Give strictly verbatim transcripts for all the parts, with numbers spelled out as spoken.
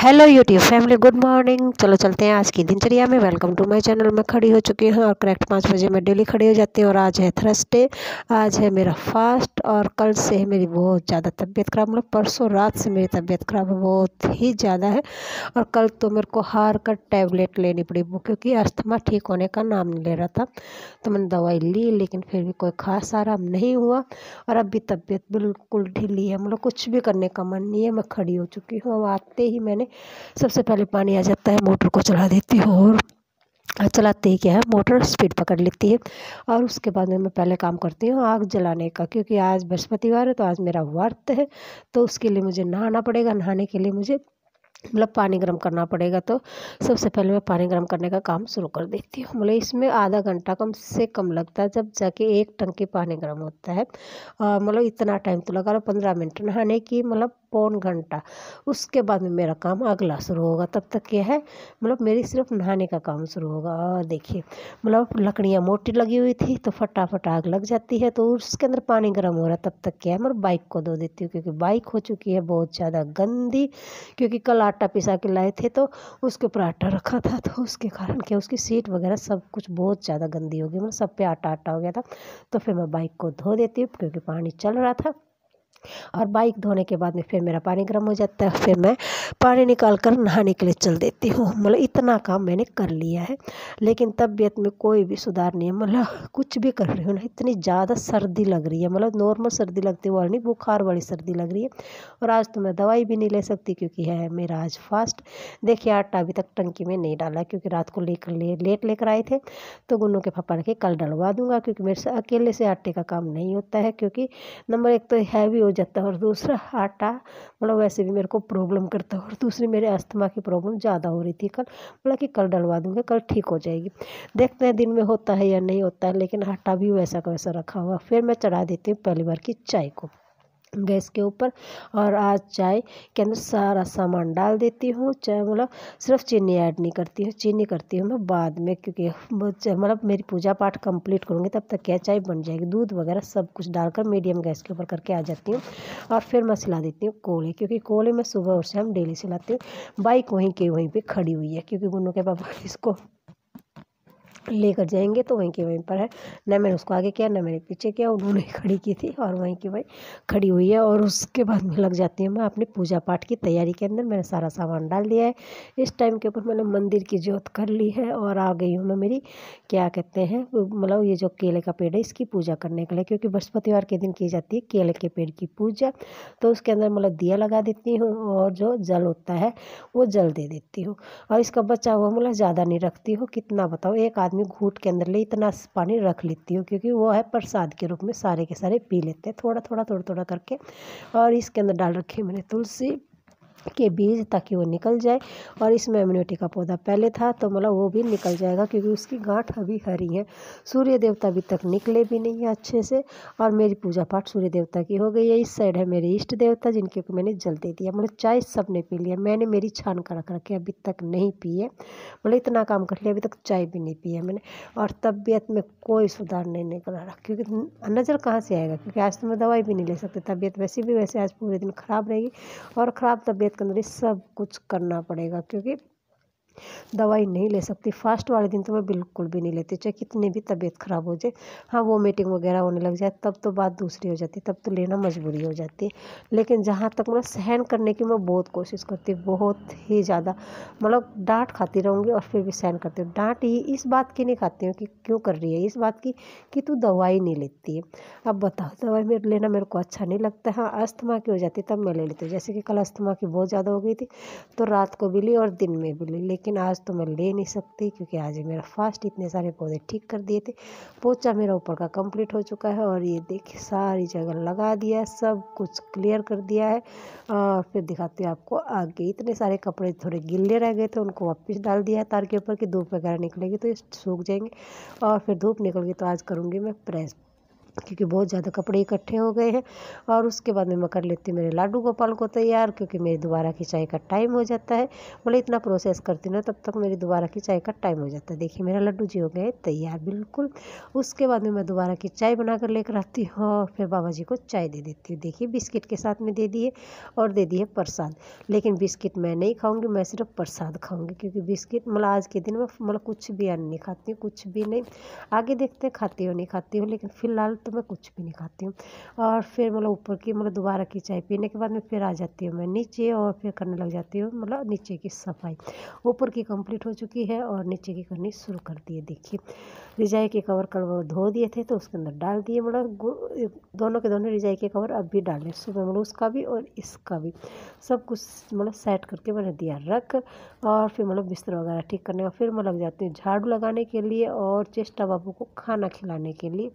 Hello YouTube family, good morning. चलो चलते हैं आज की दिनचर्या में। Welcome to my channel. मैं खड़ी हो चुकी हूँ और करेक्ट पाँच बजे मैं डेली खड़ी हो जाती हूँ। और आज है थर्सडे, आज है मेरा फास्ट। और कल से है मेरी बहुत ज़्यादा तबीयत ख़राब, मतलब परसों रात से मेरी तबीयत ख़राब है, बहुत ही ज़्यादा है। और कल तो मेरे को हार कर टैबलेट लेनी पड़ी वो, क्योंकि अस्थमा ठीक होने का नाम नहीं ले रहा था। तो मैंने दवाई ली, लेकिन फिर भी कोई खास आराम नहीं हुआ। और अब भी तबीयत बिल्कुल ढीली है, मतलब कुछ भी करने का मन नहीं है। मैं खड़ी हो चुकी हूँ। अब आते ही मैंने सबसे पहले पानी आ जाता है, मोटर को चला देती हूँ। और चलाते ही क्या है, मोटर स्पीड पकड़ लेती है। और उसके बाद में मैं पहले काम करती हूँ आग जलाने का, क्योंकि आज बृहस्पतिवार है तो आज मेरा व्रत है। तो उसके लिए मुझे नहाना पड़ेगा। नहाने के लिए मुझे मतलब पानी गर्म करना पड़ेगा। तो सबसे पहले मैं पानी गर्म करने का काम शुरू कर देती हूँ। मतलब इसमें आधा घंटा कम से कम लगता है, जब जाके एक टंकी पानी गर्म होता है। और मतलब इतना टाइम तो लगा लो, पंद्रह मिनट नहाने की, मतलब पौन घंटा। उसके बाद में मेरा काम अगला शुरू होगा। तब तक क्या है, मतलब मेरी सिर्फ नहाने का काम शुरू होगा। और देखिए, मतलब लकड़ियाँ मोटी लगी हुई थी तो फटाफट आग लग जाती है। तो उसके अंदर पानी गर्म हो रहा है, तब तक क्या है, मतलब बाइक को धो देती हूँ, क्योंकि बाइक हो चुकी है बहुत ज़्यादा गंदी। क्योंकि कल आटा पिसा के लाए थे तो उसके ऊपर आटा रखा था, तो उसके कारण क्या, उसकी सीट वगैरह सब कुछ बहुत ज़्यादा गंदी हो गई, मतलब सब पे आटा आटा हो गया था। तो फिर मैं बाइक को धो देती हूँ, क्योंकि पानी चल रहा था। और बाइक धोने के बाद में फिर मेरा पानी गर्म हो जाता है, फिर मैं पानी निकाल कर नहाने के लिए चल देती हूँ। मतलब इतना काम मैंने कर लिया है, लेकिन तबीयत में कोई भी सुधार नहीं है। मतलब कुछ भी कर रही हूँ ना, इतनी ज़्यादा सर्दी लग रही है, मतलब नॉर्मल सर्दी लगती है, वो नहीं बुखार वाली सर्दी लग रही है। और आज तो मैं दवाई भी नहीं ले सकती, क्योंकि है मेरा आज फास्ट। देखिए, आटा अभी तक टंकी में नहीं डाला, क्योंकि रात को लेकर ले लेट लेकर आए थे। तो गुन्नों के पापा ने कल डलवा दूंगा, क्योंकि मेरे से अकेले से आटे का काम नहीं होता है। क्योंकि नंबर एक तो हैवी हो जाता है, और दूसरा आटा मतलब वैसे भी मेरे को प्रॉब्लम करता है। और दूसरी मेरे अस्थमा की प्रॉब्लम ज़्यादा हो रही थी कल, बोला कि कल डलवा दूंगा, कल ठीक हो जाएगी। देखते हैं दिन में होता है या नहीं होता है, लेकिन आटा भी वैसा का वैसा रखा हुआ। फिर मैं चढ़ा देती हूँ पहली बार की चाय को गैस के ऊपर। और आज चाय के अंदर सारा सामान डाल देती हूँ। चाय मतलब सिर्फ चीनी ऐड नहीं करती हूँ, चीनी करती हूँ मैं बाद में, क्योंकि मतलब मेरी पूजा पाठ कंप्लीट करूँगी तब तक क्या चाय बन जाएगी। दूध वगैरह सब कुछ डालकर मीडियम गैस के ऊपर करके आ जाती हूँ। और फिर मैं सिला देती हूँ कोले, क्योंकि कोले मैं सुबह और शाम डेली सिलाती हूँ। बाइक वहीं के वहीं पर खड़ी हुई है, क्योंकि गुन्नू के पापा इसको लेकर जाएंगे, तो वहीं के वहीं पर है। न मैंने उसको आगे किया, न मैंने पीछे किया, उन्होंने खड़ी की थी और वहीं की वहीं खड़ी हुई है। और उसके बाद में लग जाती हूँ मैं अपनी पूजा पाठ की तैयारी के अंदर। मैंने सारा सामान डाल दिया है। इस टाइम के ऊपर मैंने मंदिर की ज्योत कर ली है, और आ गई हूँ मैं मेरी क्या कहते हैं, मतलब ये जो केले का पेड़ है इसकी पूजा करने के लिए, क्योंकि बृहस्पतिवार के दिन की जाती है केले के पेड़ की पूजा। तो उसके अंदर मतलब दिया लगा देती हूँ, और जो जल होता है वो जल दे देती हूँ। और इसका बचा हुआ मतलब ज़्यादा नहीं रखती हूँ, कितना बताओ, एक आदमी घूट के अंदर ले इतना पानी रख लेती हूँ, क्योंकि वो है प्रसाद के रूप में, सारे के सारे पी लेते हैं थोड़ा थोड़ा थोड़ा थोड़ा करके। और इसके अंदर डाल रखी है मैंने तुलसी के बीज, ताकि वो निकल जाए। और इसमें इम्यूनिटी का पौधा पहले था, तो मतलब वो भी निकल जाएगा, क्योंकि उसकी गांठ अभी हरी है। सूर्य देवता अभी तक निकले भी नहीं है अच्छे से। और मेरी पूजा पाठ सूर्य देवता की हो गई है। इस साइड है मेरे इष्ट देवता, जिनके को मैंने जल दे दिया। मतलब चाय सबने पी लिया, मैंने मेरी छान कर रख रखी अभी तक नहीं पी है। मतलब इतना काम कर लिया, अभी तक चाय भी नहीं पी है मैंने। और तबीयत में कोई सुधार नहीं निकल रहा, क्योंकि नज़र कहाँ से आएगा, क्योंकि आज तो मैं दवाई भी नहीं ले सकती। तबीयत वैसे भी वैसे आज पूरे दिन ख़राब रहेगी, और ख़राब तबीयत के अंदर सब कुछ करना पड़ेगा, क्योंकि दवाई नहीं ले सकती। फास्ट वाले दिन तो मैं बिल्कुल भी नहीं लेती, चाहे कितनी भी तबीयत ख़राब हो जाए। हाँ, वो मीटिंग वगैरह होने लग जाए तब तो बात दूसरी हो जाती है, तब तो लेना मजबूरी हो जाती है। लेकिन जहाँ तक मतलब सहन करने की मैं बहुत कोशिश करती हूँ, बहुत ही ज़्यादा। मतलब डांट खाती रहूँगी और फिर भी सहन करती हूँ। डांट ही इस बात की नहीं खाती हूँ कि क्यों कर रही है, इस बात की कि तू दवाई नहीं लेती है। अब बताओ, दवाई मेरे लेना मेरे को अच्छा नहीं लगता। हाँ, अस्थमा की हो जाती तब मैं ले लेती हूँ, जैसे कि कल अस्थमा की बहुत ज़्यादा हो गई थी, तो रात को भी ली और दिन में भी ली। लेकिन आज तो मैं ले नहीं सकती, क्योंकि आज मेरा फास्ट। इतने सारे पौधे ठीक कर दिए थे। पोछा मेरा ऊपर का कंप्लीट हो चुका है, और ये देखिए सारी जगह लगा दिया है, सब कुछ क्लियर कर दिया है। और फिर दिखाती हूँ आपको आगे। इतने सारे कपड़े थोड़े गिल्ले रह गए थे, उनको वापस डाल दिया है तार के ऊपर, की धूप वगैरह निकलेगी तो ये सूख जाएंगे। और फिर धूप निकल गई तो आज करूँगी मैं प्रेस। क्योंकि बहुत ज़्यादा कपड़े इकट्ठे हो गए हैं। और उसके बाद में मैं कर लेती हूँ मेरे लाडू गोपाल को तैयार, क्योंकि मेरी दोबारा की चाय का टाइम हो जाता है। मतलब इतना प्रोसेस करती हूँ ना तब तक मेरी दोबारा की चाय का टाइम हो जाता है। देखिए मेरा लड्डू जी हो गए तैयार बिल्कुल। उसके बाद में मैं दोबारा की चाय बना कर लेकर आती हूँ और फिर बाबा जी को चाय दे देती हूँ। देखिए बिस्किट के साथ में दे दिए और दे दिए प्रसाद। लेकिन बिस्किट मैं नहीं खाऊँगी, मैं सिर्फ प्रसाद खाऊँगी, क्योंकि बिस्किट मतलब आज के दिन में मतलब कुछ भी अन्न नहीं खाती हूँ, कुछ भी नहीं। आगे देखते खाती हूँ नहीं खाती हूँ, लेकिन फ़िलहाल तो मैं कुछ भी नहीं खाती हूँ। और फिर मतलब ऊपर की मतलब दोबारा की चाय पीने के बाद में फिर आ जाती हूँ मैं नीचे और फिर करने लग जाती हूँ मतलब नीचे की सफाई। ऊपर की कंप्लीट हो चुकी है और नीचे की करनी शुरू कर दी है। देखिए रिजाई के कवर कल वो धो दिए थे तो उसके अंदर डाल दिए, मतलब दोनों के दोनों रिजाई के कवर अब भी डाले सुबह, मतलब उसका भी और इसका भी सब कुछ मतलब सेट करके मैंने दिया रख। और फिर मतलब बिस्तर वगैरह ठीक करने का फिर मैं लग जाती हूँ झाड़ू लगाने के लिए और चेष्टा बाबू को खाना खिलाने के लिए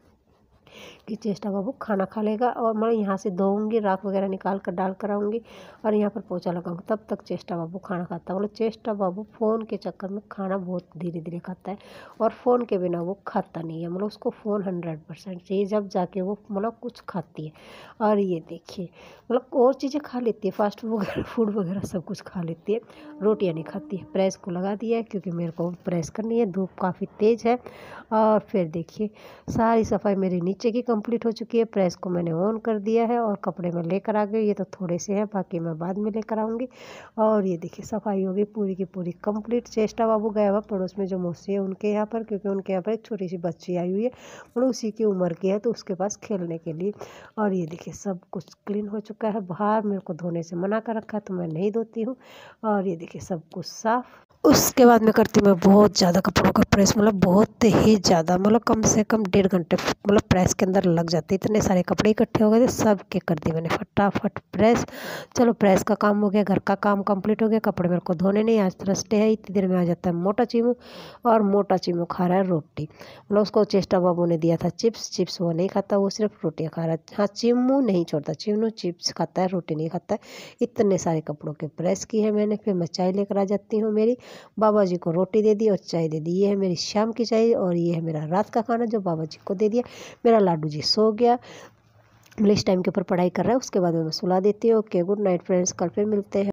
कि चेष्टा बाबू खाना खा लेगा। और मैं यहाँ से धोऊंगी, राख वगैरह निकाल कर डाल कर आऊँगी और यहाँ पर पोछा लगाऊंगी, तब तक चेष्टा बाबू खाना खाता है। मतलब चेष्टा बाबू फ़ोन के चक्कर में खाना बहुत धीरे धीरे खाता है और फ़ोन के बिना वो खाता नहीं है। मतलब उसको फ़ोन हंड्रेड परसेंट चाहिए, जब जाके वो मतलब कुछ खाती है। और ये देखिए मतलब और चीज़ें खा लेती है, फास्ट फूड वगैरह फूड वगैरह सब कुछ खा लेती है, रोटियाँ नहीं खाती है। प्रेस को लगा दिया है क्योंकि मेरे को प्रेस करनी है, धूप काफ़ी तेज़ है। और फिर देखिए सारी सफाई मेरी नीचे की कंप्लीट हो चुकी है। प्रेस को मैंने ऑन कर दिया है और कपड़े में लेकर आ गई, ये तो थोड़े से हैं बाकी मैं बाद में लेकर आऊँगी। और ये देखिए सफाई हो गई पूरी की पूरी कंप्लीट। चेष्टा बाबू गया हुआ पड़ोस में जो मौसी है उनके यहाँ पर, क्योंकि उनके यहाँ पर एक छोटी सी बच्ची आई हुई है, मतलब उसी की उम्र की है तो उसके पास खेलने के लिए। और ये देखिए सब कुछ क्लीन हो चुका है। बाहर मेरे को धोने से मना कर रखा है तो मैं नहीं धोती हूँ। और ये देखिए सब कुछ साफ़। उसके बाद मैं करती हूँ मैं बहुत ज़्यादा कपड़ों का प्रेस, मतलब बहुत ही ज़्यादा, मतलब कम से कम डेढ़ घंटे मतलब प्रेस के अंदर लग जाते, इतने सारे कपड़े इकट्ठे हो गए थे, सब के कर दी मैंने फटाफट प्रेस। चलो प्रेस का काम हो गया, घर का काम कंप्लीट हो गया, कपड़े मेरे को धोने नहीं। आज थर्सडे है, इतनी देर में आ जाता है मोटा चीमू और मोटा चीमू खा रहा है रोटी। मतलब उसको चेष्टा बाबू ने दिया था चिप्स, चिप्स वो नहीं खाता, वो सिर्फ रोटियाँ खा रहा है। हाँ चीमू नहीं छोड़ता, चीमू चिप्स खाता है, रोटी नहीं खाता है। इतने सारे कपड़ों के प्रेस की है मैंने। फिर मैं चाय लेकर आ जाती हूँ मेरी, बाबा जी को रोटी दे दी और चाय दे दी। ये है मेरी शाम की चाय और ये है मेरा रात का खाना जो बाबा जी को दे दिया। मेरा लाडू जी सो गया, मतलब इस टाइम के ऊपर पढ़ाई कर रहा है। उसके बाद मैं सुला देती हूँ। ओके गुड नाइट फ्रेंड्स, कल फिर मिलते हैं।